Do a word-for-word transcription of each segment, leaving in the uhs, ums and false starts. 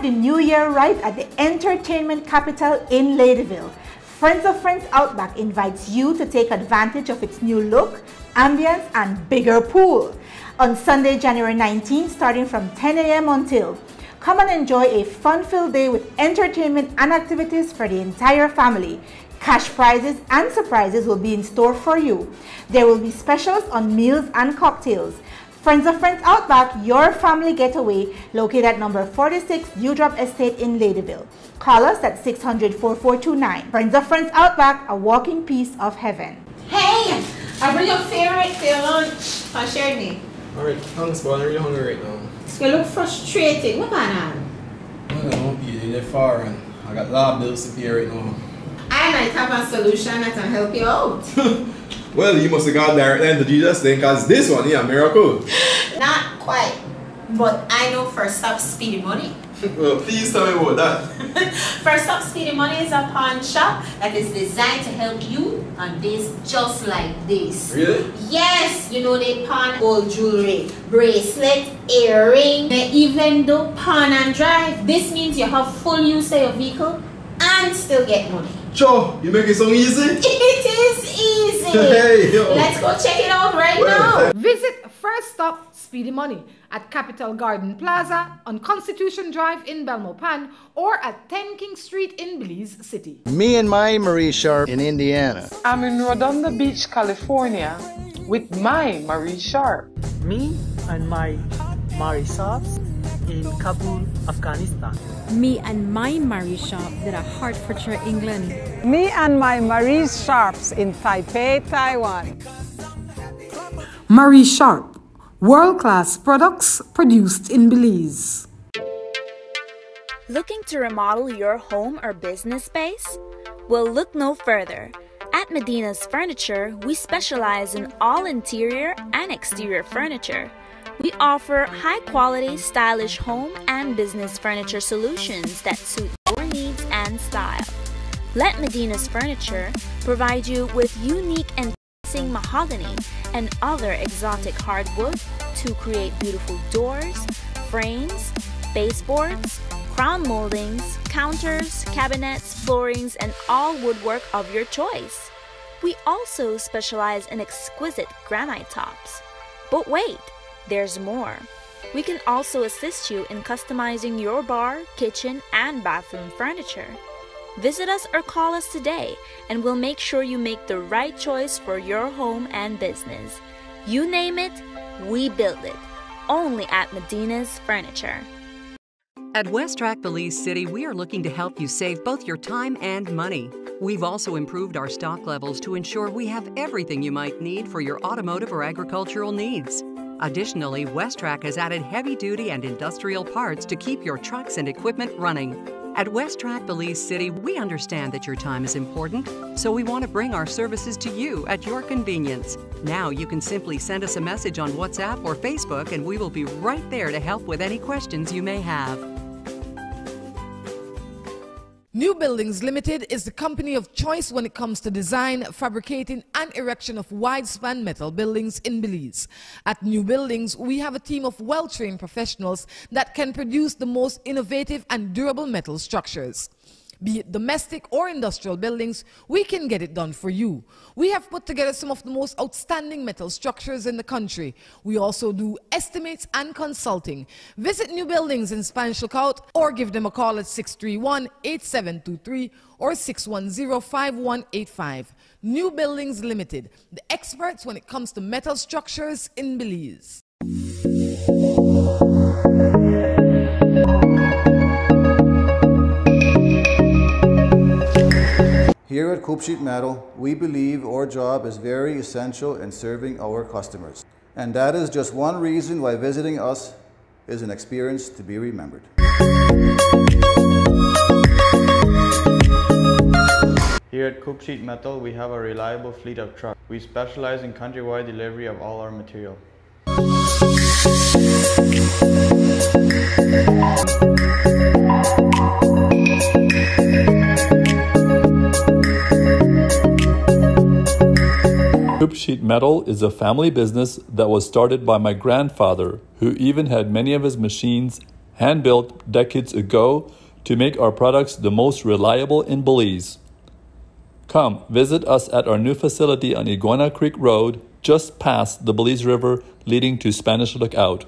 the new year right at the entertainment capital in Ladyville. Friends of Friends Outback invites you to take advantage of its new look, ambience, and bigger pool. On Sunday, January nineteenth, starting from ten A M until. Come and enjoy a fun-filled day with entertainment and activities for the entire family. Cash prizes and surprises will be in store for you. There will be specials on meals and cocktails. Friends of Friends Outback, your family getaway, located at number forty-six Dewdrop Estate in Ladyville. Call us at six hundred, four four two nine. Friends of Friends Outback, a walking piece of heaven. Hey, I bring your favorite for your lunch. I shared me. Alright, thanks, but I'm really hungry right now. You look frustrated. What going on? I don't know, P. They're far and I got a lot of bills to pay right now. I might have a solution that can help you out. Well, you must have gone direct then to Jesus then, because this one, yeah, miracle. Not quite. But I know First Stop Speedy Money. Well, please tell me about that. First Stop Speedy Money is a pawn shop that is designed to help you on days just like this. Really? Yes, you know they pawn gold jewelry, bracelet, earring, they even do pawn and drive. This means you have full use of your vehicle and still get money. Joe, you make it so easy? It is easy. Hey, yo. Let's go check it out right Well, now. Visit First Stop Speedy Money at Capital Garden Plaza on Constitution Drive in Belmopan or at ten King Street in Belize City. Me and my Marie Sharp in Indiana. I'm in Redondo Beach, California with my Marie Sharp. Me and my Marie Sharps in Kabul, Afghanistan. Me and my Marie Sharp that are Hertfordshire, England. Me and my Marie Sharps in Taipei, Taiwan. Marie Sharp, world-class products produced in Belize. Looking to remodel your home or business space? Well, look no further. At Medina's Furniture, we specialize in all interior and exterior furniture. We offer high-quality, stylish home and business furniture solutions that suit your needs and style. Let Medina's Furniture provide you with unique and pleasing mahogany and other exotic hardwood to create beautiful doors, frames, baseboards, crown moldings, counters, cabinets, floorings, and all woodwork of your choice. We also specialize in exquisite granite tops. But wait! There's more. We can also assist you in customizing your bar, kitchen, and bathroom furniture. Visit us or call us today, and we'll make sure you make the right choice for your home and business. You name it, we build it. Only at Medina's Furniture. At Westrac Belize City, we are looking to help you save both your time and money. We've also improved our stock levels to ensure we have everything you might need for your automotive or agricultural needs. Additionally, Westrac has added heavy-duty and industrial parts to keep your trucks and equipment running. At Westrac Belize City, we understand that your time is important, so we want to bring our services to you at your convenience. Now you can simply send us a message on WhatsApp or Facebook, and we will be right there to help with any questions you may have. New Buildings Limited is the company of choice when it comes to design, fabricating, and erection of wide-span metal buildings in Belize. At New Buildings, we have a team of well-trained professionals that can produce the most innovative and durable metal structures. Be it domestic or industrial buildings, we can get it done for you. We have put together some of the most outstanding metal structures in the country. We also do estimates and consulting. Visit New Buildings in Spanish Lookout or give them a call at six three one, eight seven two three or six one zero, five one eight five. New Buildings Limited, the experts when it comes to metal structures in Belize. Here at Coop Sheet Metal, we believe our job is very essential in serving our customers. And that is just one reason why visiting us is an experience to be remembered. Here at Coop Sheet Metal, we have a reliable fleet of trucks. We specialize in countrywide delivery of all our material. Coop Sheet Metal is a family business that was started by my grandfather, who even had many of his machines hand-built decades ago to make our products the most reliable in Belize. Come visit us at our new facility on Iguana Creek Road, just past the Belize River leading to Spanish Lookout.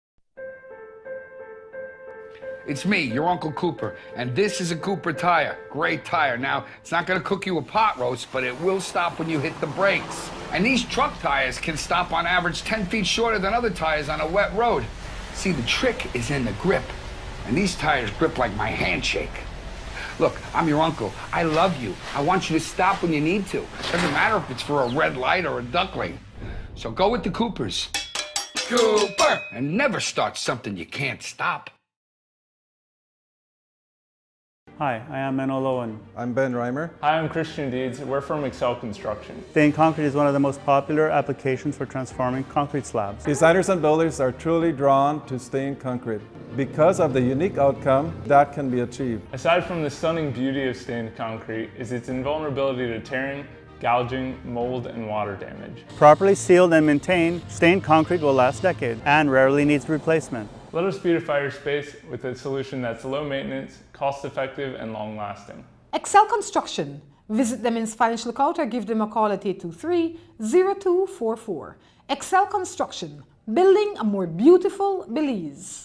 It's me, your Uncle Cooper, and this is a Cooper tire. Great tire. Now, it's not going to cook you a pot roast, but it will stop when you hit the brakes. And these truck tires can stop on average ten feet shorter than other tires on a wet road. See, the trick is in the grip, and these tires grip like my handshake. Look, I'm your uncle. I love you. I want you to stop when you need to. Doesn't matter if it's for a red light or a duckling. So go with the Coopers. Cooper! And never start something you can't stop. Hi, I am Manolo Owen. I'm Ben Reimer. Hi, I'm Christian Deeds. We're from Excel Construction. Stain concrete is one of the most popular applications for transforming concrete slabs. Designers and builders are truly drawn to stained concrete because of the unique outcome that can be achieved. Aside from the stunning beauty of stained concrete is its invulnerability to tearing, gouging, mold, and water damage. Properly sealed and maintained, stained concrete will last decades and rarely needs replacement. Let us beautify your space with a solution that's low maintenance, cost-effective, and long-lasting. Excel Construction. Visit them in Spanish Lookout or give them a call at eight two three, zero two four four. Excel Construction, building a more beautiful Belize.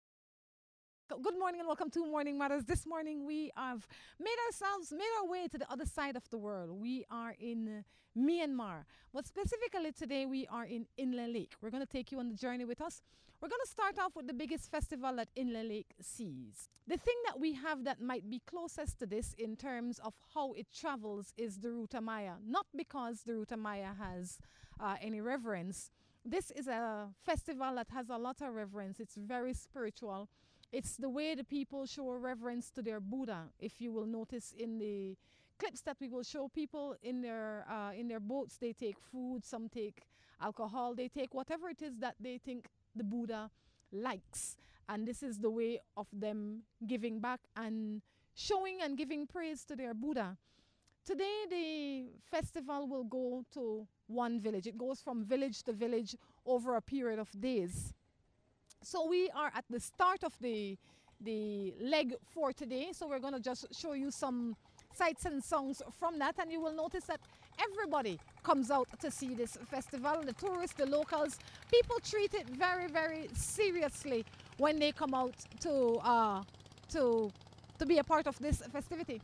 Good morning and welcome to Morning Matters. This morning we have made ourselves, made our way to the other side of the world. We are in Myanmar, but specifically today we are in Inle Lake. We're going to take you on the journey with us. We're going to start off with the biggest festival that Inle Lake sees. The thing that we have that might be closest to this in terms of how it travels is the Ruta Maya. Not because the Ruta Maya has uh, any reverence. This is a festival that has a lot of reverence. It's very spiritual. It's the way the people show reverence to their Buddha. If you will notice in the clips that we will show, people in their, uh, in their boats, they take food, some take alcohol, they take whatever it is that they think the Buddha likes, and this is the way of them giving back and showing and giving praise to their Buddha. Today the festival will go to one village. It goes from village to village over a period of days. So we are at the start of the the leg for today, so we're going to just show you some sights and songs from that, and you will notice that everybody comes out to see this festival. The tourists, the locals, people treat it very, very seriously when they come out to uh, to to be a part of this festivity.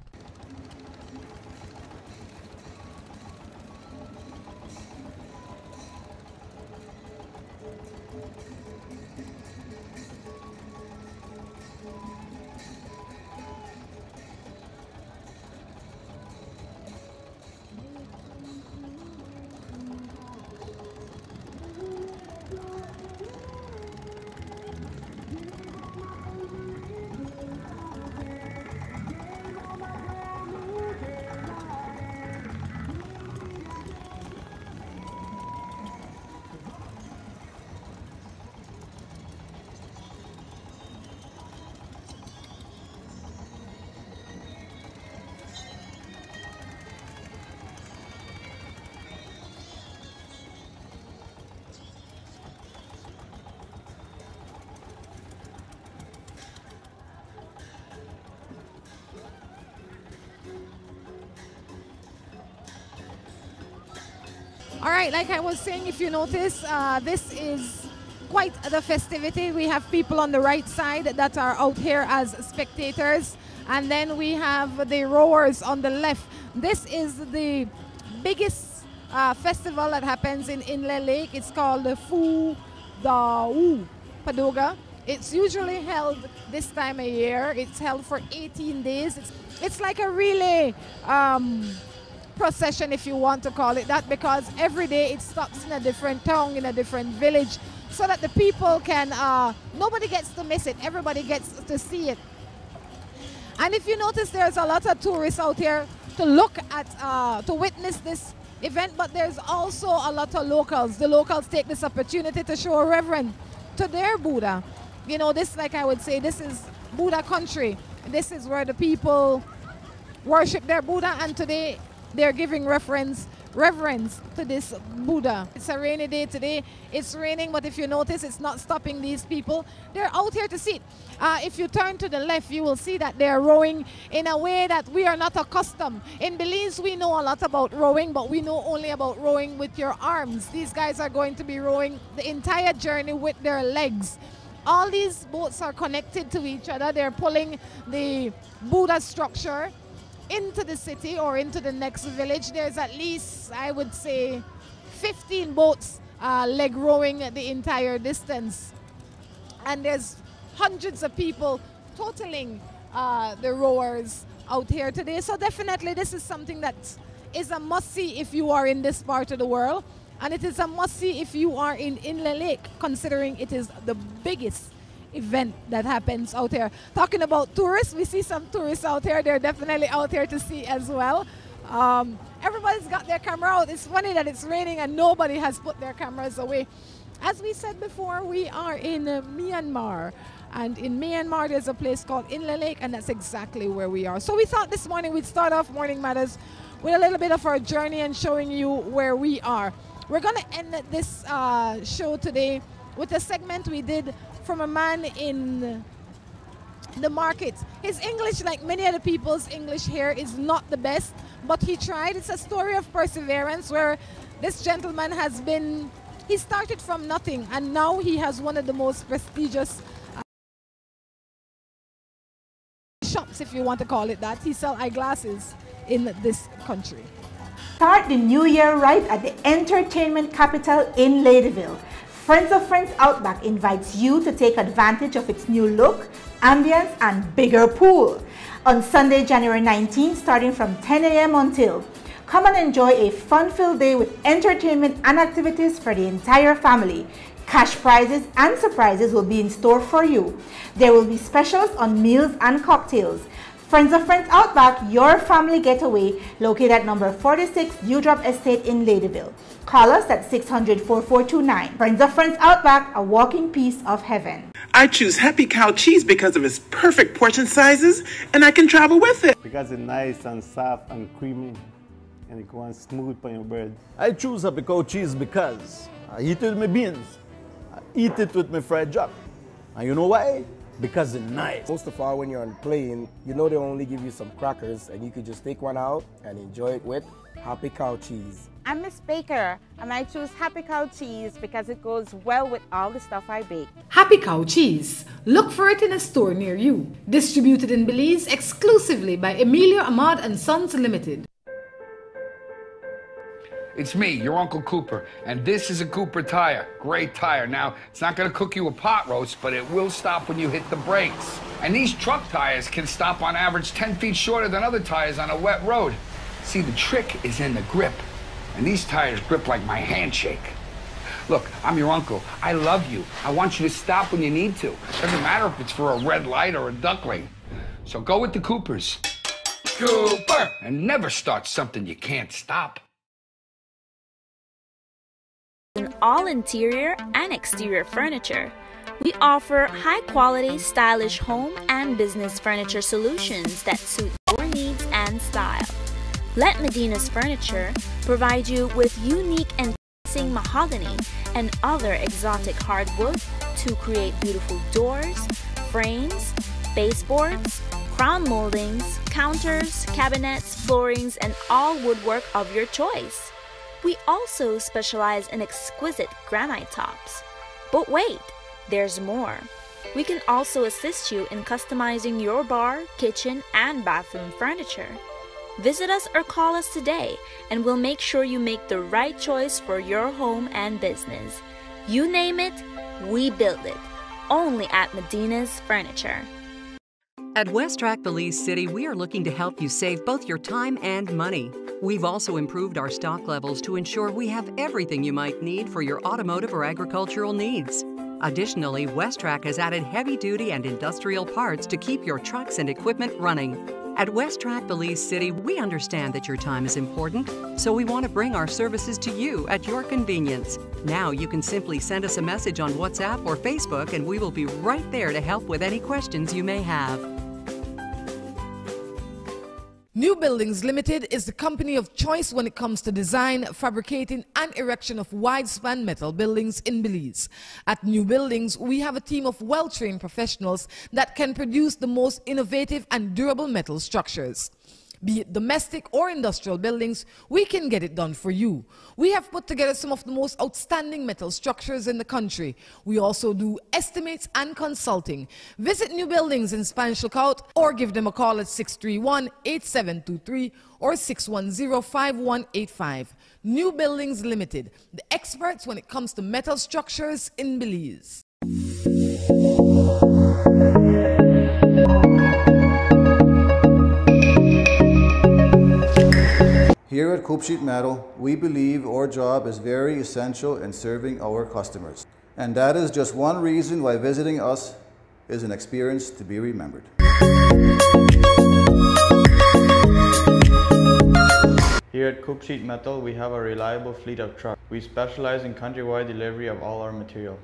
All right, like I was saying, if you notice, uh, this is quite the festivity. We have people on the right side that are out here as spectators, and then we have the rowers on the left. This is the biggest uh, festival that happens in Inle Lake. It's called the Phu Dau Padoga. It's usually held this time of year. It's held for eighteen days. It's, it's like a relay um, procession, if you want to call it that, because every day it stops in a different town, in a different village, so that the people can, uh, nobody gets to miss it, everybody gets to see it. And if you notice, there's a lot of tourists out here to look at, uh, to witness this event, but there's also a lot of locals. The locals take this opportunity to show reverence to their Buddha. You know, this, like I would say, this is Buddha country. This is where the people worship their Buddha, and today they're giving reference reverence to this Buddha. It's a rainy day today. It's raining, but if you notice, it's not stopping these people. They're out here to see it. Uh, if you turn to the left, you will see that they're rowing in a way that we are not accustomed. In Belize, we know a lot about rowing, but we know only about rowing with your arms. These guys are going to be rowing the entire journey with their legs. All these boats are connected to each other. They're pulling the Buddha structure into the city or into the next village. There's at least, I would say, fifteen boats uh, leg rowing the entire distance. And there's hundreds of people totaling uh, the rowers out here today. So definitely this is something that is a must-see if you are in this part of the world. And it is a must-see if you are in Inle Lake, considering it is the biggest event that happens out here. Talking about tourists, we see some tourists out here. They're definitely out here to see as well. Um, everybody's got their camera out. It's funny that it's raining and nobody has put their cameras away. As we said before, we are in uh, Myanmar. And in Myanmar, there's a place called Inle Lake, and that's exactly where we are. So we thought this morning we'd start off Morning Matters with a little bit of our journey and showing you where we are. We're going to end this uh, show today with a segment we did from a man in the market. His English, like many other people's English here, is not the best, but he tried. It's a story of perseverance where this gentleman has been, he started from nothing, and now he has one of the most prestigious uh, shops, if you want to call it that. He sells eyeglasses in this country. Start the new year right at the entertainment capital in Ladyville. Friends of Friends Outback invites you to take advantage of its new look, ambience, and bigger pool. On Sunday, January nineteenth, starting from ten A M until. Come and enjoy a fun-filled day with entertainment and activities for the entire family. Cash prizes and surprises will be in store for you. There will be specials on meals and cocktails. Friends of Friends Outback, your family getaway, located at number forty-six Dewdrop Estate in Ladyville. Call us at six hundred, four four two nine. Friends of Friends Outback, a walking piece of heaven. I choose Happy Cow cheese because of its perfect portion sizes, and I can travel with it. Because it's nice and soft and creamy, and it goes smooth on your bread. I choose Happy Cow cheese because I eat it with my beans. I eat it with my fried jack. And you know why? Because it's nice. Most of all, when you're on the plane, you know they only give you some crackers, and you can just take one out and enjoy it with Happy Cow cheese. I'm Miss Baker, and I choose Happy Cow cheese because it goes well with all the stuff I bake. Happy Cow cheese. Look for it in a store near you. Distributed in Belize exclusively by Emilio Ahmad and Sons Limited. It's me, your Uncle Cooper, and this is a Cooper tire. Great tire. Now, it's not going to cook you a pot roast, but it will stop when you hit the brakes. And these truck tires can stop on average ten feet shorter than other tires on a wet road. See, the trick is in the grip. And these tires grip like my handshake. Look, I'm your uncle. I love you. I want you to stop when you need to. Doesn't matter if it's for a red light or a duckling. So go with the Coopers. Cooper! And never start something you can't stop. In all interior and exterior furniture, we offer high-quality, stylish home and business furniture solutions that suit your needs and style. Let Medina's Furniture provide you with unique and pleasing mahogany and other exotic hardwood to create beautiful doors, frames, baseboards, crown moldings, counters, cabinets, floorings, and all woodwork of your choice. We also specialize in exquisite granite tops. But wait, there's more. We can also assist you in customizing your bar, kitchen, and bathroom furniture. Visit us or call us today, and we'll make sure you make the right choice for your home and business. You name it, we build it. Only at Medina's Furniture. At Westrack Belize City, we are looking to help you save both your time and money. We've also improved our stock levels to ensure we have everything you might need for your automotive or agricultural needs. Additionally, Westrack has added heavy-duty and industrial parts to keep your trucks and equipment running. At Westrack Belize City, we understand that your time is important, so we want to bring our services to you at your convenience. Now you can simply send us a message on WhatsApp or Facebook, and we will be right there to help with any questions you may have. New Buildings Limited is the company of choice when it comes to design, fabricating and erection of wide-span metal buildings in Belize. At New Buildings, we have a team of well-trained professionals that can produce the most innovative and durable metal structures. Be it domestic or industrial buildings, we can get it done for you. We have put together some of the most outstanding metal structures in the country. We also do estimates and consulting. Visit New Buildings in Spanish Lookout or give them a call at six three one, eight seven two three or six one zero, five one eight five. New Buildings Limited, the experts when it comes to metal structures in Belize. Here at Coop Sheet Metal, we believe our job is very essential in serving our customers. And that is just one reason why visiting us is an experience to be remembered. Here at Coop Sheet Metal, we have a reliable fleet of trucks. We specialize in countrywide delivery of all our material.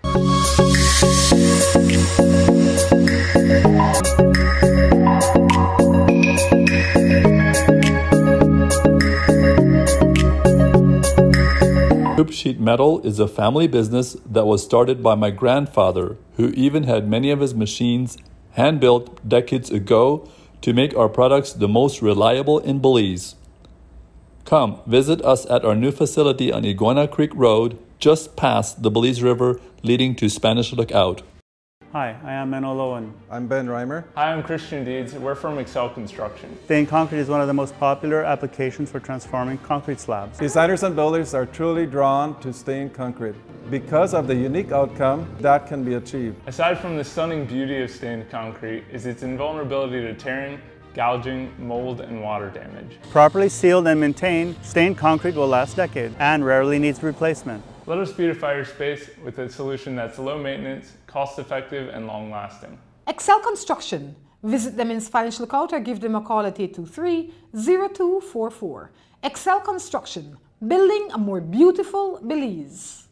Coop Sheet Metal is a family business that was started by my grandfather, who even had many of his machines hand-built decades ago to make our products the most reliable in Belize. Come visit us at our new facility on Iguana Creek Road, just past the Belize River leading to Spanish Lookout. Hi, I am Menno Lowen. I'm Ben Reimer. Hi, I'm Christian Deeds. We're from Excel Construction. Stained concrete is one of the most popular applications for transforming concrete slabs. Designers and builders are truly drawn to stained concrete because of the unique outcome that can be achieved. Aside from the stunning beauty of stained concrete is its invulnerability to tearing, gouging, mold, and water damage. Properly sealed and maintained, stained concrete will last decades and rarely needs replacement. Let us beautify your space with a solution that's low maintenance, cost-effective, and long-lasting. Excel Construction. Visit them in Spanish Lookout or give them a call at eight two three, zero two four four. Excel Construction. Building a more beautiful Belize.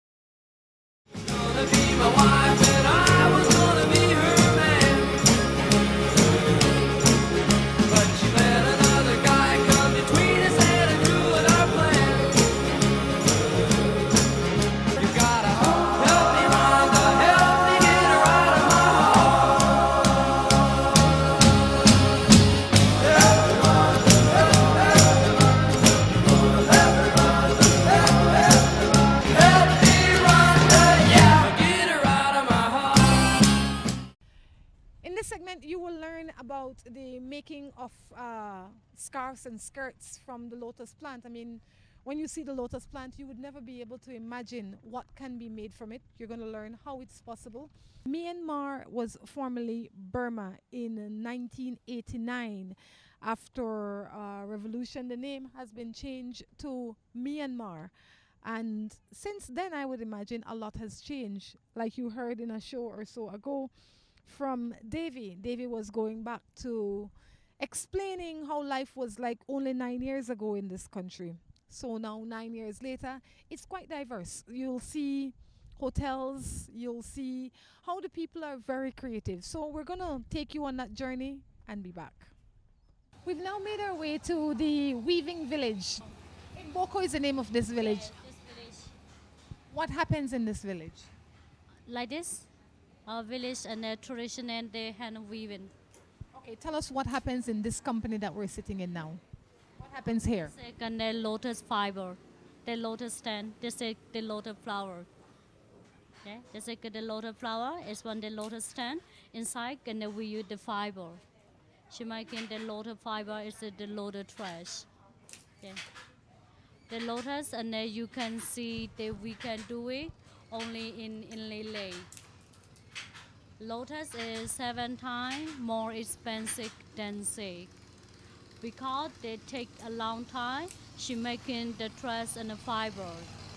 You will learn about the making of uh, scarves and skirts from the lotus plant. I mean, when you see the lotus plant, you would never be able to imagine what can be made from it. You're going to learn how it's possible. Myanmar was formerly Burma in nineteen eighty-nine. After uh, revolution, the name has been changed to Myanmar. And since then, I would imagine a lot has changed. Like you heard in a show or so ago, from Davy. Davy was going back to explaining how life was like only nine years ago in this country. So now, nine years later, it's quite diverse. You'll see hotels, you'll see how the people are very creative. So we're going to take you on that journey and be back. We've now made our way to the Weaving Village. Boko is the name of this village. This village. What happens in this village? Like this? Our village and their tradition and their hand weaving. Okay, tell us what happens in this company that we're sitting in now. What happens here? Second, the lotus fiber, the lotus stand, this is the lotus flower. Okay, this is the lotus flower is one the lotus stand inside, and then we use the fiber. She making the lotus fiber is the lotus trash. Okay. The lotus, and then you can see that we can do it only in in Lele. Lotus is seven times more expensive than silk because they take a long time. She making the dress and the fiber.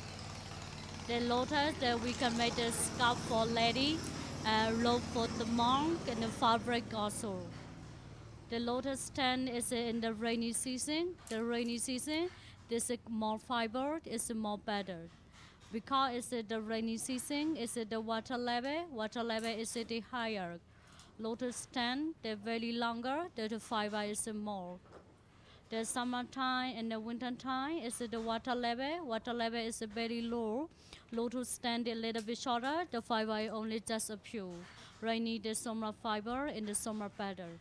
The lotus that we can make the scarf for lady, uh, robe for the monk, and the fabric also. The lotus stand is in the rainy season. The rainy season, this is more fiber. It's more better. Because it's the rainy season, it's the water level. Water level is the higher. Lotus ten, they're very longer, the fiber is more. The summertime and the winter time is the water level. Water level is very low. Lotus ten a little bit shorter. The fiber only just a few. Rainy the summer fiber in the summer pattern.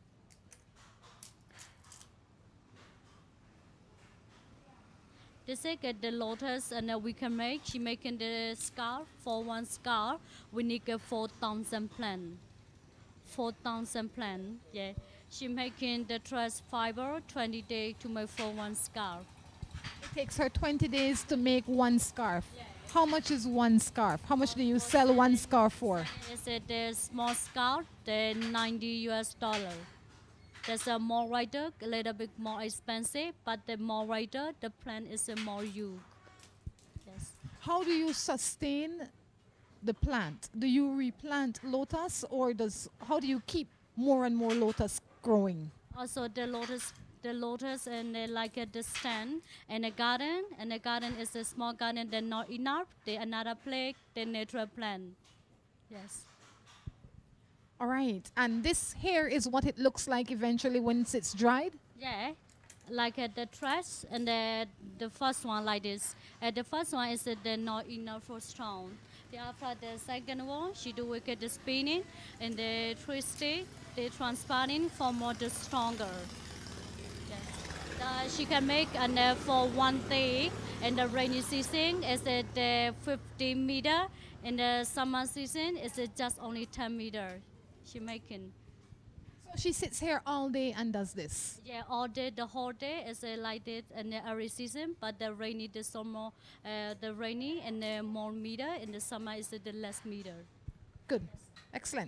This is the lotus and uh, we can make. She making the scarf for one scarf. We need a four thousand plant. Four thousand plant. Yeah. She making the dress fiber twenty days to make for one scarf. It takes her twenty days to make one scarf. Yeah. How much is one scarf? How much do you sell one scarf for? It's a the small scarf, the ninety U S dollar. There's a more rider, a little bit more expensive, but the more rider, the plant is a more you. Yes. How do you sustain the plant? Do you replant lotus, or does how do you keep more and more lotus growing? Also, the lotus, the lotus, and uh, like uh, the stand and a garden, and the garden is a small garden. They're not enough. They another place, the natural plant. Yes. All right, and this here is what it looks like eventually once it's dried? Yeah, like uh, the dress and the, the first one like this. Uh, the first one is uh, the not enough for strong. The after the second one, she do wicked the spinning and the twisting, the transparent for more the stronger. Yes. Uh, she can make and uh, for one day in the rainy season is uh, the fifty meter. In the summer season is uh, just only ten meter. She making. So she sits here all day and does this? Yeah, all day, the whole day is uh, like this in the every season, but the rainy, the summer, uh, the rainy and the more meter, in the summer is uh, the less meter. Good, yes. Excellent.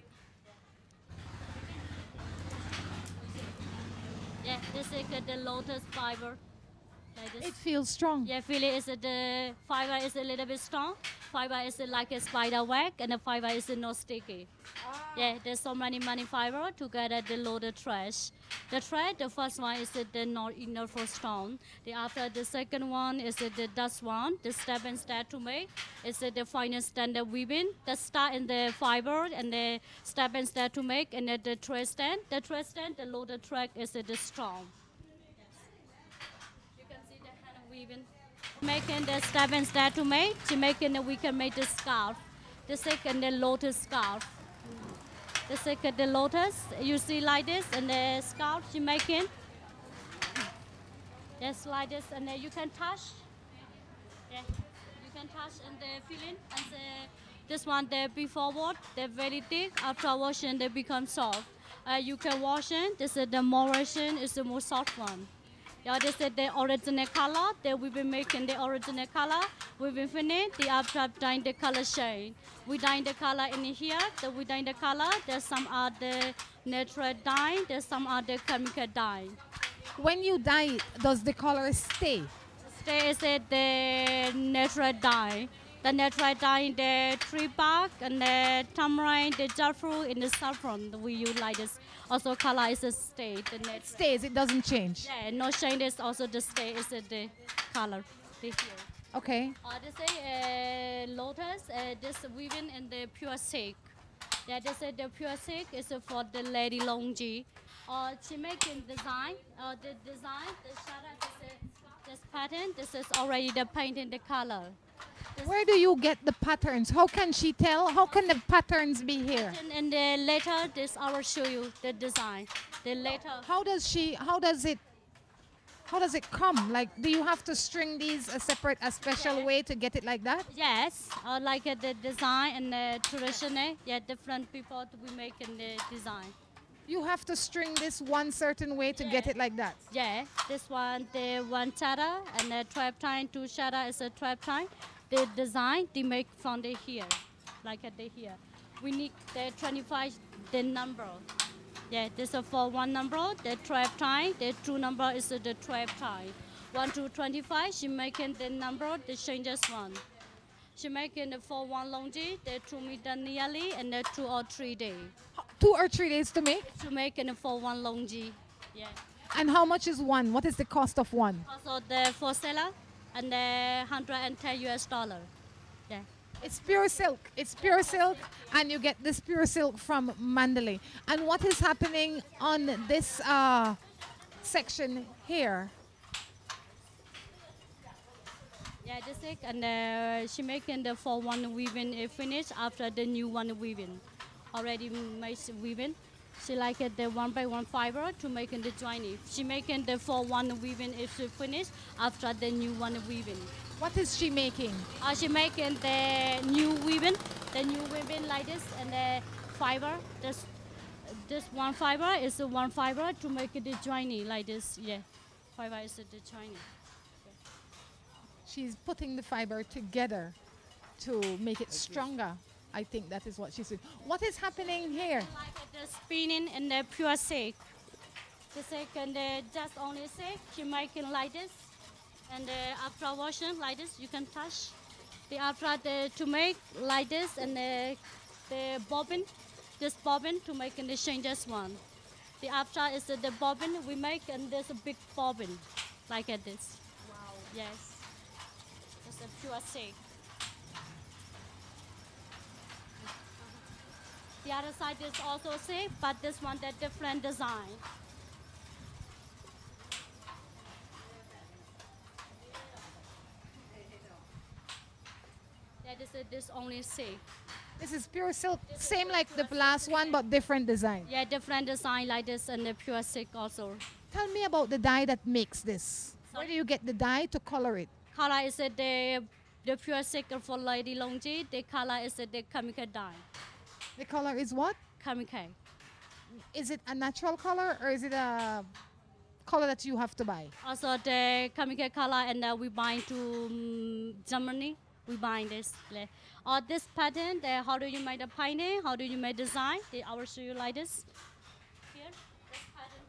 Yeah, this is uh, the lotus fiber. Like this. It feels strong. Yeah, feel it is uh, the fiber is a little bit strong. Fiber is uh, like a spider web, and the fiber is uh, not sticky. Ah. Yeah, there's so many many fiber together the loaded trash. The thread, the first one is uh, the not enough for strong. The after the second one is uh, the dust one. The step and step to make is uh, the final standard weaving. The start in the fiber and the step and step to make, and uh, the thread stand. The thread stand, the loaded thread is uh, the strong. Weaving. Making the step and step to make, she making the we can make the scarf. The second the lotus scarf. The second the lotus, you see like this, and the scarf she making. Yes, like this, and then you can touch. Yeah, you can touch and the feeling, and the, this one they before wash, they're very thick. After washing, they become soft. Uh, you can wash it. This is the more washing is the more soft one. Yeah, this is the original color that we've been making the original color. We've been finished. The after dyeing the color shade. We dye the color in here. The we dye the color. There's some are the natural dye. There's some are the chemical dye. When you dye it, does the color stay? Stay is it the natural dye. The natural dye, the tree bark and the tamarind, the jackfruit, and the saffron. We use like this. Also, color is a stay. The net stays. It doesn't change. Yeah, no change. Is also the stay is uh, the color. The here. Okay. Uh, this is uh, lotus. Uh, this weaving in the pure silk. Yeah, this is the pure silk is uh, for the lady longi. Uh, she making design. Uh, the design. The shadow. This, uh, this pattern. This is already the painting the color. Where do you get the patterns? How can she tell? How can the patterns be here? And the later, this I will show you the design. The later. How does she? How does it? How does it come? Like, do you have to string these a separate, a special yeah. way to get it like that? Yes, uh, like uh, the design and the traditional. Yeah, different people we make in the design. You have to string this one certain way to yeah. get it like that? Yeah, this one, the one shadow and the twelve time, two shadow is a twelve time. The design they make from the here, like at the here. We need the twenty-five, the number. Yeah, this is for one number, the twelve time, the two number is the twelve time. One to twenty-five, she making the number, the changes one. She making the for one longi, the two meter nearly, and the two or three day. Two or three days to make? To make and for one longi, yeah. And how much is one? What is the cost of one? Also the for seller. And the one hundred ten U S dollar. Yeah. It's pure silk. It's pure silk, and you get this pure silk from Mandalay. And what is happening on this uh, section here? Yeah, the silk, and uh, she making the for one weaving uh, finish after the new one weaving. Already made weaving. She like it the one by one fiber to making the joining. She making the for one weaving if she finish after the new one weaving. What is she making? Uh, she making the new weaving, the new weaving like this, and the fiber. This this one fiber is the one fiber to make it the joining like this. Yeah, fiber is the joining. She's putting the fiber together to make it stronger. I think that is what she's doing. What is happening here? Like the spinning and the pure silk. The silk and the just only silk. She making like this. And uh, after washing like this, you can touch. The after the to make like this and the, the bobbin, this bobbin to make in the changes one. The after is the, the bobbin we make and there's a big bobbin like at this. Wow. Yes. It's a pure silk. The other side is also silk, but this one the different design. That is a, this only silk. This is pure silk, same like the last one, but different design. Yeah, different design like this and the pure silk also. Tell me about the dye that makes this. Where do you get the dye to color it? Color is uh, the the pure silk for Lady Longji. The color is uh, the chemical dye. The color is what? Chemical. Is it a natural color or is it a color that you have to buy? Also the chemical color, and uh, we buy to um, Germany. We buy this. Or this pattern, the, how do you make the painting? How do you make design? The, I will show you like this. Here, this pattern.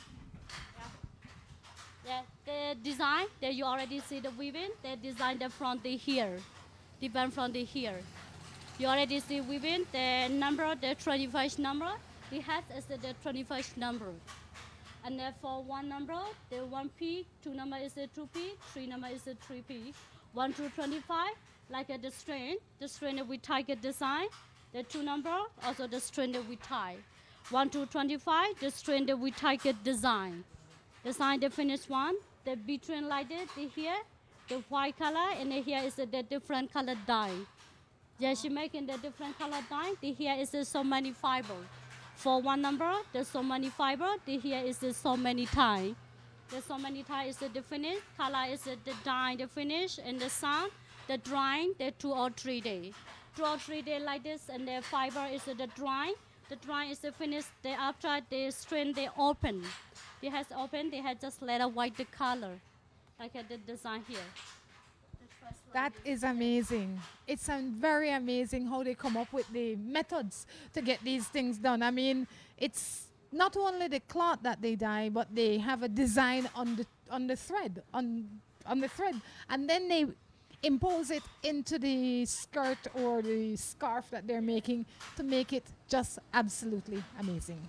Yeah. Yeah, the design, there you already see the weaving. The design the from the here, depend from the here. You already see weaving. The number, the twenty-first number. The hat is the, the twenty-first number. And then for one number, the one P, two number is the two P, three number is the three P. one to twenty-five, like uh, the strain. The strain that we tie a design. The two number, also the strain that we tie. one to twenty-five, the strain that we tie a design. Design the finished one. The between like this, the here, the white color, and the here is uh, the different color dye. Yeah, she making the different color dye. The here is uh, so many fiber. For one number, there's so many fiber. The here is uh, so many tie. There's so many types. The finish color is the dye, the finish, and the sun, the drying, the two or three days. Two or three days like this, and the fiber is the drying. The drying is the finish. The after the strain, they open. They has open. They have just let out white the color, like uh, the design here. That is amazing. It's um, very amazing how they come up with the methods to get these things done. I mean, it's not only the cloth that they dye, but they have a design on the on the thread, on on the thread, and then they impose it into the skirt or the scarf that they're making to make it just absolutely amazing.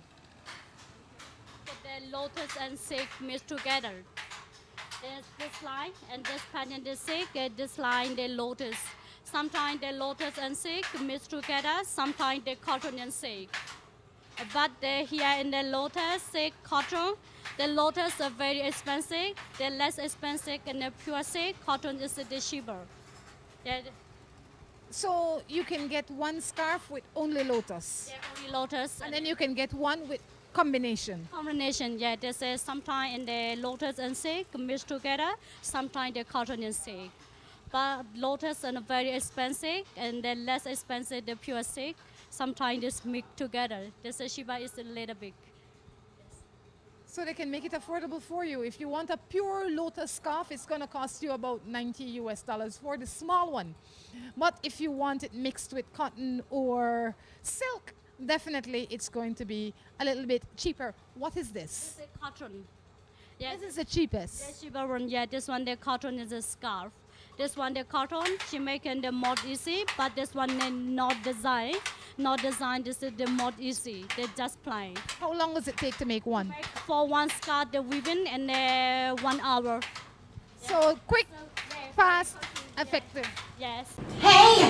The lotus and silk mixed together. There's this line and this pattern, the silk, and this line, the lotus. Sometimes the lotus and silk mixed together. Sometimes the cotton and silk. But the, here in the lotus, silk, cotton, the lotus are very expensive. The less expensive and the pure silk, cotton is the cheaper. Yeah. So you can get one scarf with only lotus. Yeah, only lotus. And, and then you can get one with combination. Combination, yeah. There's uh, sometimes in the lotus and silk mixed together. Sometimes the cotton and silk. But lotus are very expensive, and the less expensive the pure silk. Sometimes it's mixed together. The Shiba is a little big. Yes. So they can make it affordable for you. If you want a pure lotus scarf, it's going to cost you about ninety U S dollars for the small one. But if you want it mixed with cotton or silk, definitely it's going to be a little bit cheaper. What is this? This is cotton. Yeah, this is the cheapest. The cheaper one, yeah. This one, the cotton is a scarf. This one, the cotton, she making the more easy, but this one not design. Not designed, this is the more easy. They just plain. How long does it take to make one? Make for one scarf, the weaving, and uh, one hour. So yeah. Quick, so, yeah, fast, effective. Yes. Hey,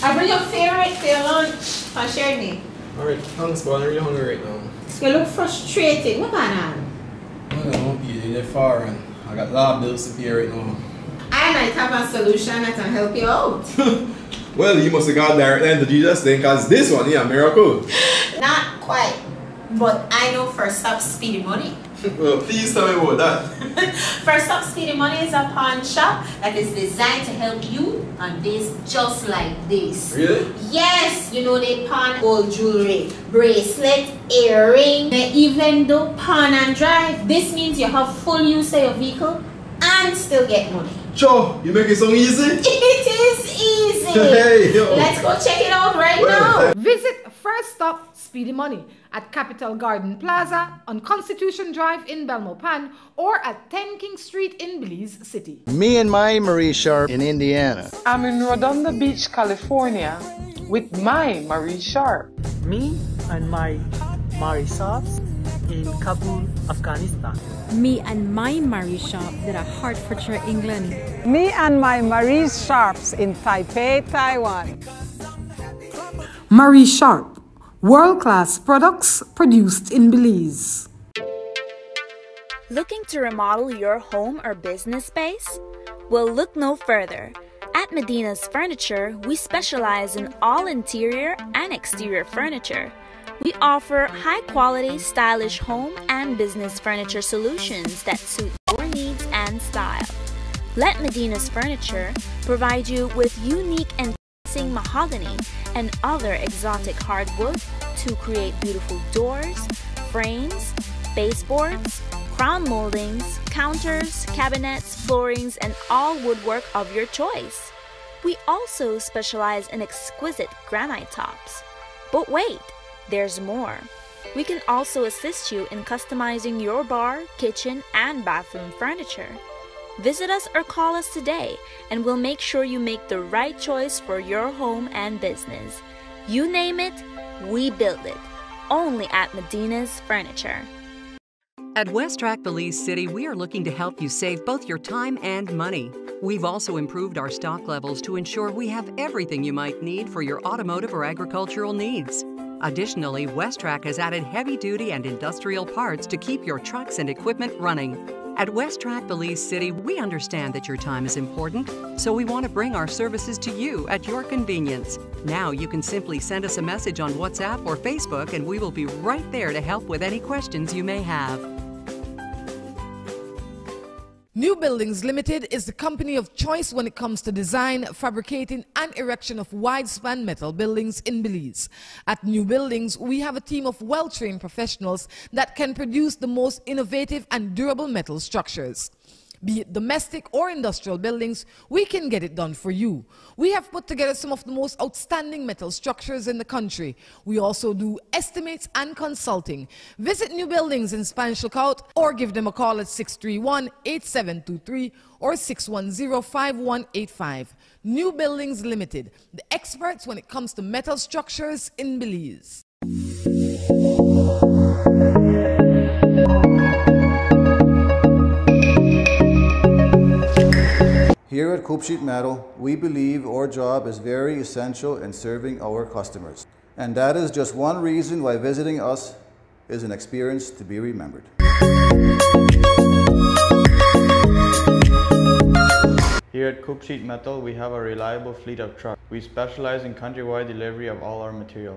I bring your favorite for your lunch. For shared me. Alright, thanks, but I'm really hungry right now. You look frustrated. What going on? I don't know, P they're far and I got lab bills to pay right now. I might have a solution that can help you out. Well, you must have got direct line to Jesus then, because this one, yeah, miracle. Not quite. But I know First Stop Speedy Money. Well, please tell me about that. First Stop Speedy Money is a pawn shop that is designed to help you on days just like this. Really? Yes, you know they pawn gold jewelry, bracelet, earring, they even do pawn and drive. This means you have full use of your vehicle and still get money. Joe, you make it so easy? It is easy. Hey, yo. Let's go check it out right well, now. Visit First Stop Speedy Money at Capital Garden Plaza on Constitution Drive in Belmopan or at ten King Street in Belize City. Me and my Marie Sharp in Indiana. I'm in Redondo Beach, California with my Marie Sharp. Me and my Marie Shops in Kabul, Afghanistan. Me and my Marie shop that are Hertfordshire, England. Me and my Marie Sharps in Taipei, Taiwan. Marie Sharp, world-class products produced in Belize. Looking to remodel your home or business space? Well, look no further. At Medina's Furniture, we specialize in all interior and exterior furniture. We offer high-quality, stylish home and business furniture solutions that suit your needs and style. Let Medina's Furniture provide you with unique and pleasing mahogany and other exotic hardwood to create beautiful doors, frames, baseboards, crown moldings, counters, cabinets, floorings, and all woodwork of your choice. We also specialize in exquisite granite tops. But wait! There's more. We can also assist you in customizing your bar, kitchen, and bathroom furniture. Visit us or call us today, and we'll make sure you make the right choice for your home and business. You name it, we build it. Only at Medina's Furniture. At Westrac Belize City, we are looking to help you save both your time and money. We've also improved our stock levels to ensure we have everything you might need for your automotive or agricultural needs. Additionally, Westrac has added heavy-duty and industrial parts to keep your trucks and equipment running. At Westrac Belize City, we understand that your time is important, so we want to bring our services to you at your convenience. Now you can simply send us a message on WhatsApp or Facebook, and we will be right there to help with any questions you may have. New Buildings Limited is the company of choice when it comes to design, fabricating, and erection of wide-span metal buildings in Belize. At New Buildings, we have a team of well-trained professionals that can produce the most innovative and durable metal structures. Be it domestic or industrial buildings, we can get it done for you. We have put together some of the most outstanding metal structures in the country. We also do estimates and consulting. Visit New Buildings in Spanish Lookout or give them a call at six three one, eight seven two three or six one zero, five one eight five. New Buildings Limited, the experts when it comes to metal structures in Belize. Here at Coop Sheet Metal, we believe our job is very essential in serving our customers. And that is just one reason why visiting us is an experience to be remembered. Here at Coop Sheet Metal, we have a reliable fleet of trucks. We specialize in countrywide delivery of all our material.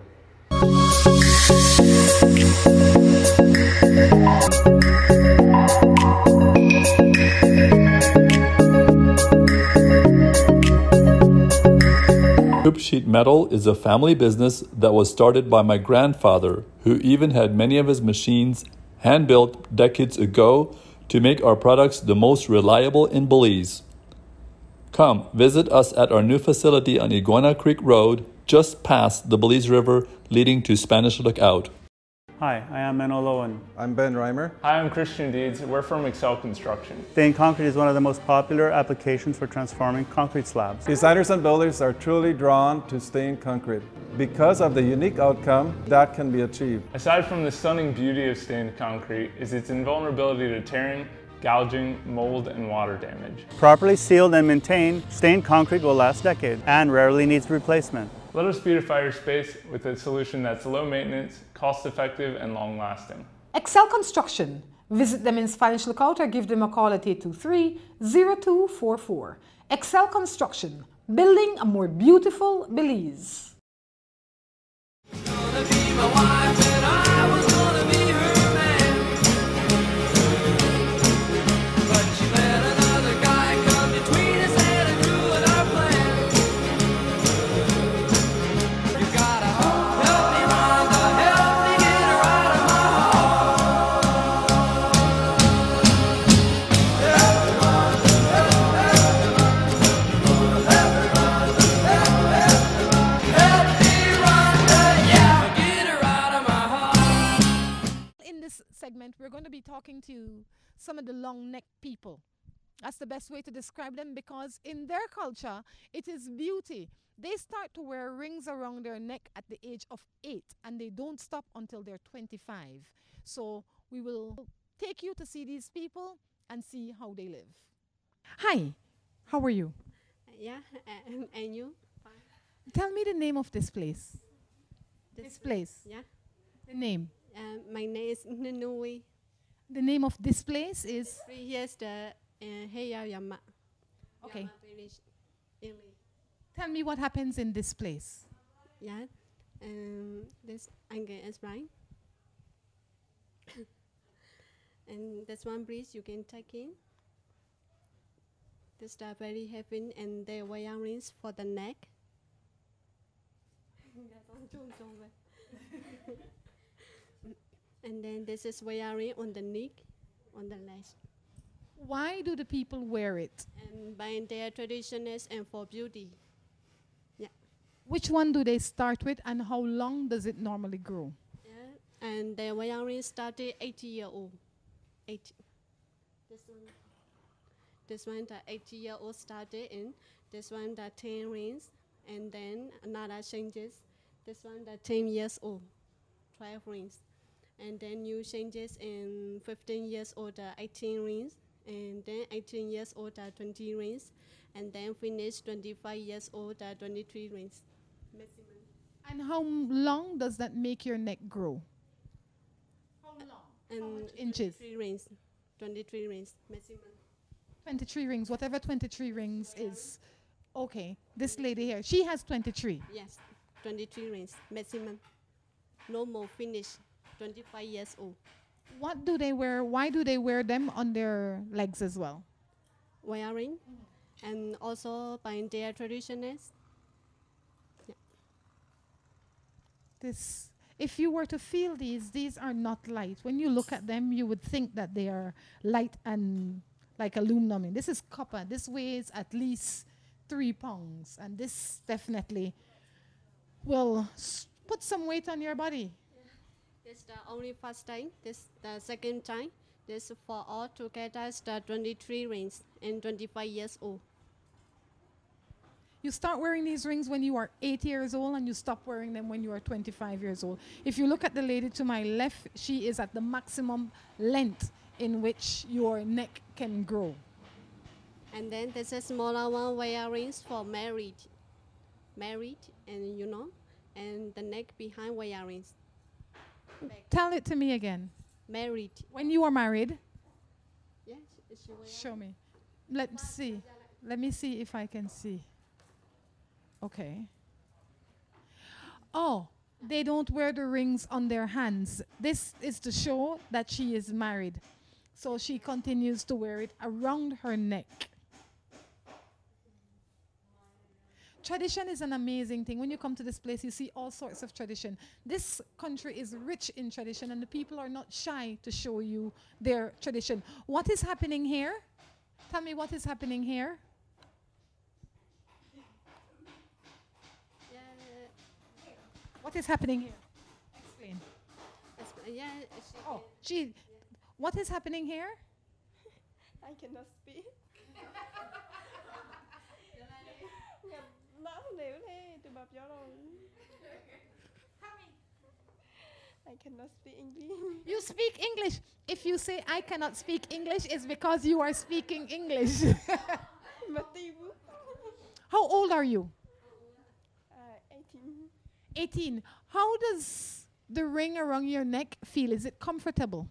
Coop Sheet Metal is a family business that was started by my grandfather, who even had many of his machines hand-built decades ago to make our products the most reliable in Belize. Come visit us at our new facility on Iguana Creek Road, just past the Belize River leading to Spanish Lookout. Hi, I am Menno Lowen. I'm Ben Reimer. Hi, I'm Christian Deeds. We're from Excel Construction. Stained concrete is one of the most popular applications for transforming concrete slabs. Designers and builders are truly drawn to stained concrete because of the unique outcome that can be achieved. Aside from the stunning beauty of stained concrete is its invulnerability to tearing, gouging, mold, and water damage. Properly sealed and maintained, stained concrete will last decades and rarely needs replacement. Let us beautify your space with a solution that's low maintenance, cost effective, and long lasting. Excel Construction. Visit them in Spanish Lookout or give them a call at eight two three, zero two four four. Excel Construction, building a more beautiful Belize. We're going to be talking to some of the long neck people. That's the best way to describe them, because in their culture, it is beauty. They start to wear rings around their neck at the age of eight, and they don't stop until they're twenty-five. So we will take you to see these people and see how they live. Hi, how are you? Yeah, and, and you? Fine. Tell me the name of this place. This, this place? Yeah. The name? Uh, my name is Nunui. The name of this place is? Here's the uh, Heya Yama. Okay. Yama village. Tell me what happens in this place. Yeah. Um, this angle is right. And this one bridge you can take in. This are very heavy, and they wear rings for the neck. And then this is wearing on the neck, on the leg. Why do the people wear it? And by their traditions and for beauty. Yeah. Which one do they start with, and how long does it normally grow? Yeah. And their wearing started eighty year old. eighty. This one. This one the eighty year old started in. This one the ten rings, and then another changes. This one the ten years old, twelve rings. And then new changes in fifteen years old, uh, eighteen rings, and then eighteen years old, uh, twenty rings, and then finish twenty-five years old, uh, twenty-three rings. Maximum. And how long does that make your neck grow? How long? And how much inches? twenty-three rings. twenty-three rings maximum. twenty-three rings, whatever twenty-three rings yeah. is. Okay, this lady here, she has twenty-three. Yes, twenty-three rings maximum. No more finish. twenty-five years old. What do they wear? Why do they wear them on their legs as well? Wearing, mm-hmm. and also by their traditions. Yeah. This, if you were to feel these, these are not light. When you look at them, you would think that they are light and like aluminum. This is copper. This weighs at least three pounds, and this definitely will s put some weight on your body. This is the only first time. This the second time. This for all together is the twenty-three rings and twenty-five years old. You start wearing these rings when you are eight years old, and you stop wearing them when you are twenty-five years old. If you look at the lady to my left, she is at the maximum length in which your neck can grow. And then there's a smaller one wear rings for married. Married, and you know, and the neck behind wear rings. Tell it to me again. Married. When you were married? Yes. Show me. Let me see. Let me see if I can see. Okay. Oh, they don't wear the rings on their hands. This is to show that she is married. So she continues to wear it around her neck. Tradition is an amazing thing. When you come to this place, you see all sorts of tradition. This country is rich in tradition, and the people are not shy to show you their tradition. What is happening here? Tell me what is happening here. Yeah. What is happening here? Explain. Yeah. She oh, she. What is happening here? I cannot speak. I I cannot speak English. You speak English. If you say I cannot speak English, it's because you are speaking English. How old are you? Uh, eighteen. eighteen. How does the ring around your neck feel? Is it comfortable?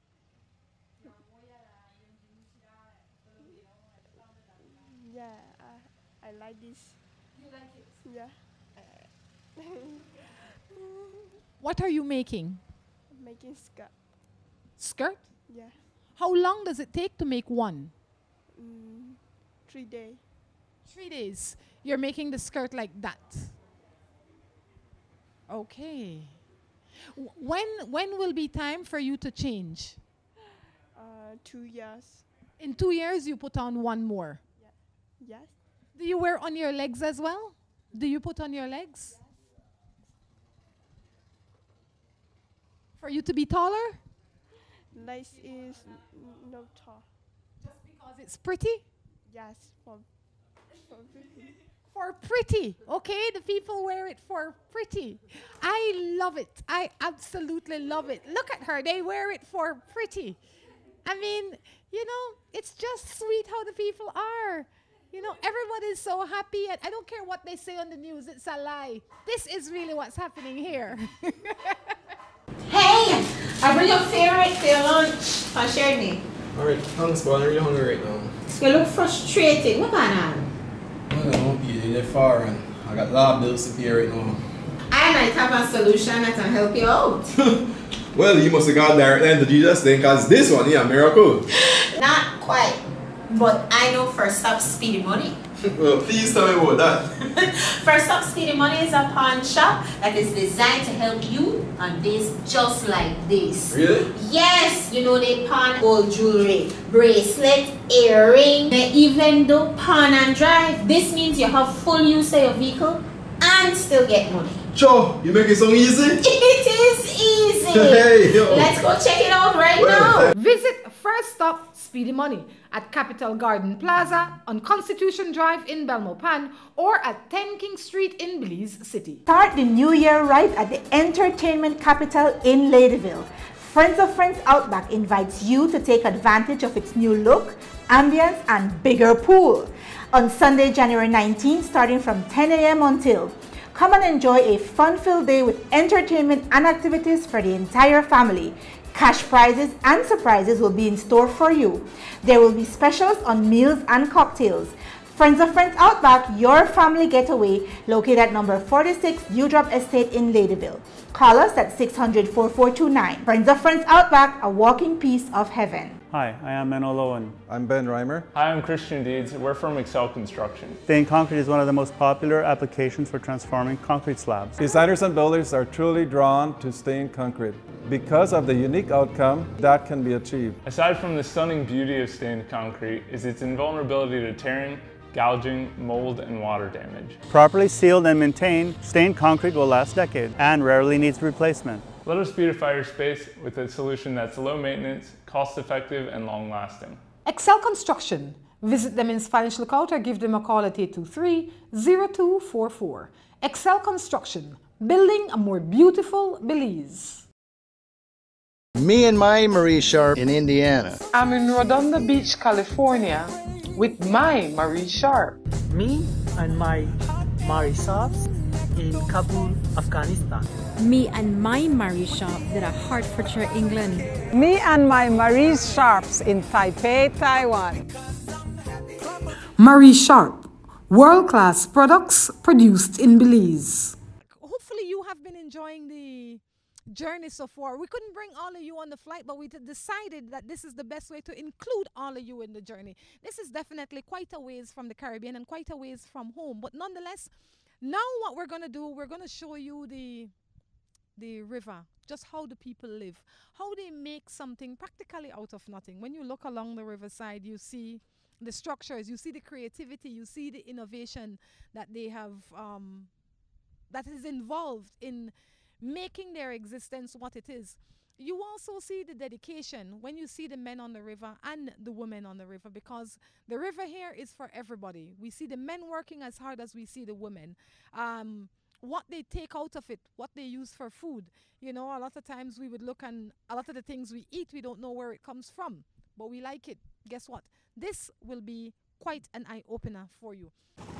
Yeah, I, I like this. You like it? Yeah. What are you making? I'm making skirt. Skirt? Yeah. How long does it take to make one? Mm, three days. Three days. You're making the skirt like that. Okay. W when when will be time for you to change? Uh, two years. In two years, you put on one more. Yeah. Yes. Do you wear on your legs as well? Do you put on your legs? Yes. For you to be taller? Legs is no tall. Just because it's pretty? Yes, for, for pretty. For pretty, okay? The people wear it for pretty. I love it. I absolutely love it. Look at her. They wear it for pretty. I mean, you know, it's just sweet how the people are. You know, everybody's so happy. And I don't care what they say on the news. It's a lie. This is really what's happening here. Hey, I bring your favorite for your lunch. I'll share me. Alright, thanks, but I'm really hungry right now. You look frustrated. What going on? Well, I won't be there far and I got a lot of bills to pay right now. I might have a solution that can help you out. Well, you must have got direct then to Jesus then, because this one, yeah, miracle. Not quite. But I know First Stop Speedy Money. Well, please tell me about that. First Stop Speedy Money is a pawn shop that is designed to help you on days just like this. Really? Yes, you know they pawn gold jewelry, bracelet, earring. They even do pawn and drive. This means you have full use of your vehicle and still get money. Joe, you make it so easy? It is easy. Hey, yo. Let's go check it out right well, now. Visit First Stop Speedy Money at Capital Garden Plaza on Constitution Drive in Belmopan or at ten King Street in Belize City. Start the new year right at the entertainment capital in Ladyville. Friends of Friends Outback invites you to take advantage of its new look, ambience, and bigger pool. On Sunday, January nineteenth, starting from ten A M until. Come and enjoy a fun-filled day with entertainment and activities for the entire family. Cash prizes and surprises will be in store for you. There will be specials on meals and cocktails. Friends of Friends Outback, your family getaway, located at number forty-six Dewdrop Estate in Ladyville. Call us at six hundred, four four two nine. Friends of Friends Outback, a walking piece of heaven. Hi, I am Menno Lowen. I'm Ben Reimer. Hi, I'm Christian Deeds. We're from Excel Construction. Stain concrete is one of the most popular applications for transforming concrete slabs. Designers and builders are truly drawn to stained concrete because of the unique outcome that can be achieved. Aside from the stunning beauty of stained concrete is its invulnerability to tearing, gouging, mold, and water damage. Properly sealed and maintained, stained concrete will last decades and rarely needs replacement. Let us beautify your space with a solution that's low maintenance, cost-effective, and long-lasting. Excel Construction. Visit them in Spanish Lookout or give them a call at eight two three, zero two four four. Excel Construction, building a more beautiful Belize. Me and my Marie Sharp in Indiana. I'm in Redondo Beach, California with my Marie Sharp. Me and my Marie Sharps in Kabul, Afghanistan. Me and my Marie Shop did a Hertfordshire, England. Me and my Marie Sharps in Taipei, Taiwan. Marie Sharp, world-class products produced in Belize. Hopefully you have been enjoying the journey so far. We couldn't bring all of you on the flight, but we decided that this is the best way to include all of you in the journey. This is definitely quite a ways from the Caribbean and quite a ways from home, but nonetheless, now what we're going to do, we're going to show you the the river, just how the people live, how they make something practically out of nothing. When you look along the riverside, you see the structures, you see the creativity, you see the innovation that they have, um, that is involved in making their existence what it is. You also see the dedication when you see the men on the river and the women on the river, because the river here is for everybody. We see the men working as hard as we see the women. Um, what they take out of it, what they use for food. You know, a lot of times we would look, and a lot of the things we eat, we don't know where it comes from, but we like it. Guess what? This will be quite an eye-opener for you.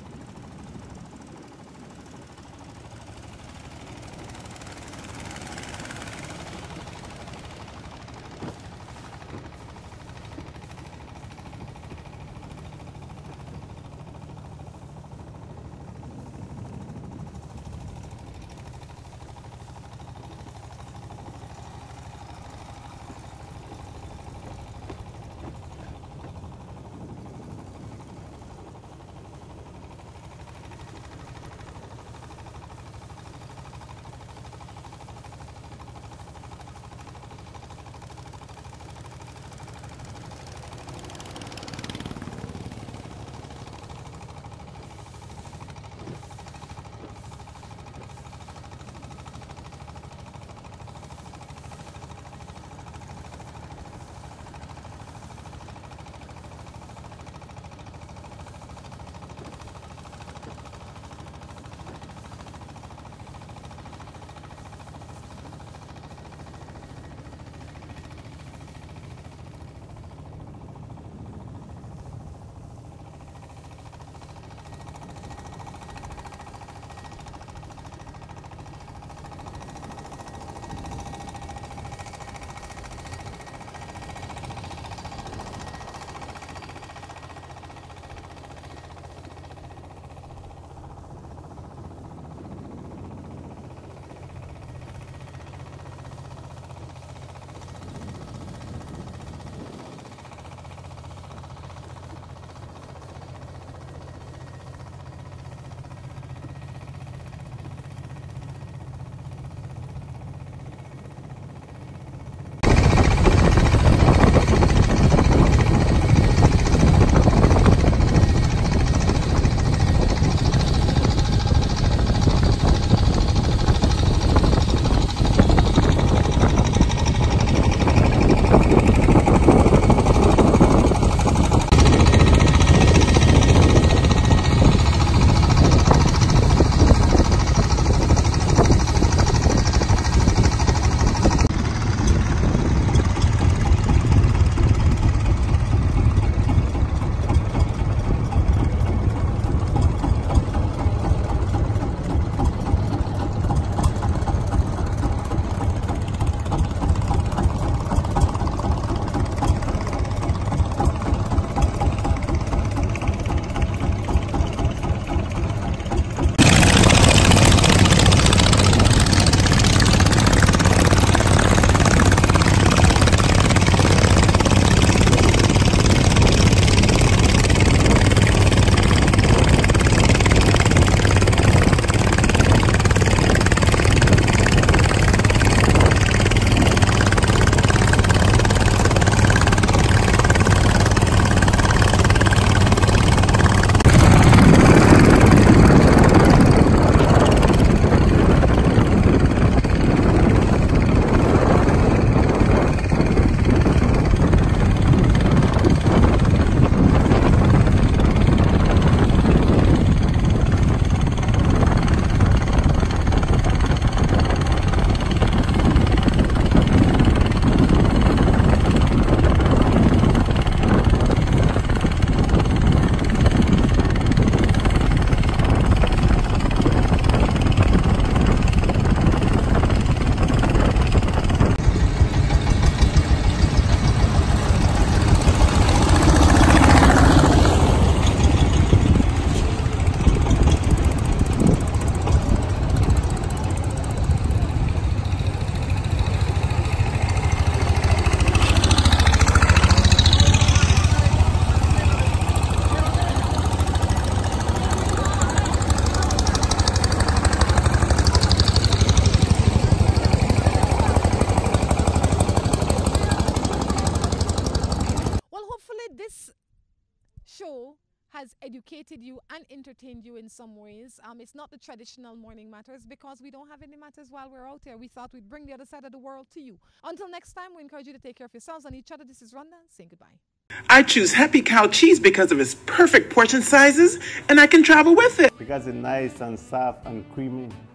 has educated you and entertained you in some ways. Um, it's not the traditional morning matters because we don't have any matters while we're out here. We thought we'd bring the other side of the world to you. Until next time, we encourage you to take care of yourselves and each other. This is Rhonda saying goodbye. I choose Happy Cow cheese because of its perfect portion sizes, and I can travel with it. Because it's nice and soft and creamy.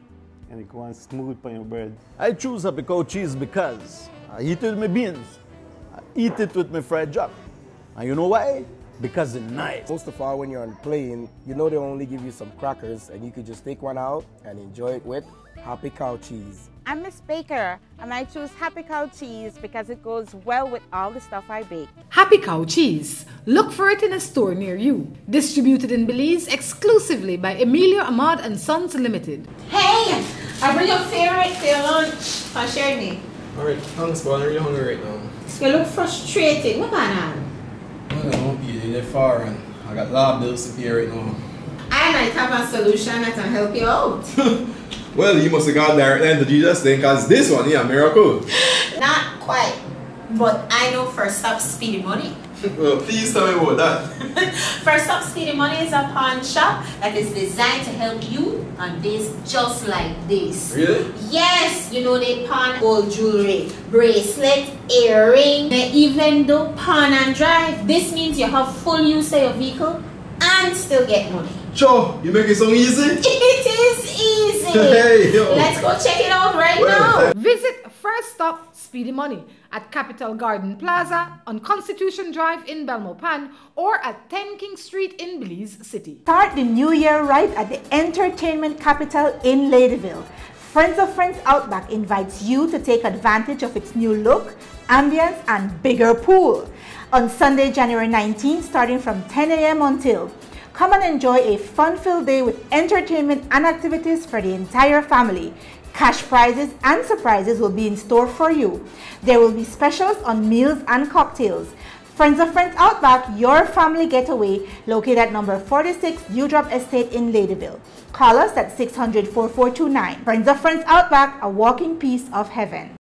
and it goes smooth on your bread. I choose Happy Cow cheese because I eat it with my beans. I eat it with my fried jack. And you know why? Because it's nice. Most of all, when you're on the plane, you know they only give you some crackers and you could just take one out and enjoy it with Happy Cow cheese. I'm Miss Baker and I choose Happy Cow cheese because it goes well with all the stuff I bake. Happy Cow cheese. Look for it in a store near you. Distributed in Belize exclusively by Emilio Ahmad and Sons Limited. Hey! I bring your favorite for your lunch. For sharing. Alright, thanks, but I'm really hungry right now. You look frustrated. What going on? I don't know, Peter. They're far and I got lab bills to pay right now. I might have a solution that can help you out. Well, you must have got direct line to Jesus then, because this one, yeah, miracle. Not quite. But I know First Stop Speedy Money. Well, please tell me about that. First Stop Speedy Money is a pawn shop that is designed to help you on days just like this. Really? Yes, you know they pawn gold jewelry, bracelet, earring, they even do pawn and drive. This means you have full use of your vehicle and still get money. Sure, you make it so easy? It is easy. Hey, yo. Let's go check it out right well, now. Visit First Stop Speedy Money at Capital Garden Plaza on Constitution Drive in Belmopan or at ten King Street in Belize City. Start the new year right at the entertainment capital in Ladyville. Friends of Friends Outback invites you to take advantage of its new look, ambience, and bigger pool. On Sunday, January nineteenth, starting from ten A M until. Come and enjoy a fun-filled day with entertainment and activities for the entire family. Cash prizes and surprises will be in store for you. There will be specials on meals and cocktails. Friends of Friends Outback, your family getaway, located at number forty-six Dewdrop Estate in Ladyville. Call us at six hundred, four four two nine. Friends of Friends Outback, a walking piece of heaven.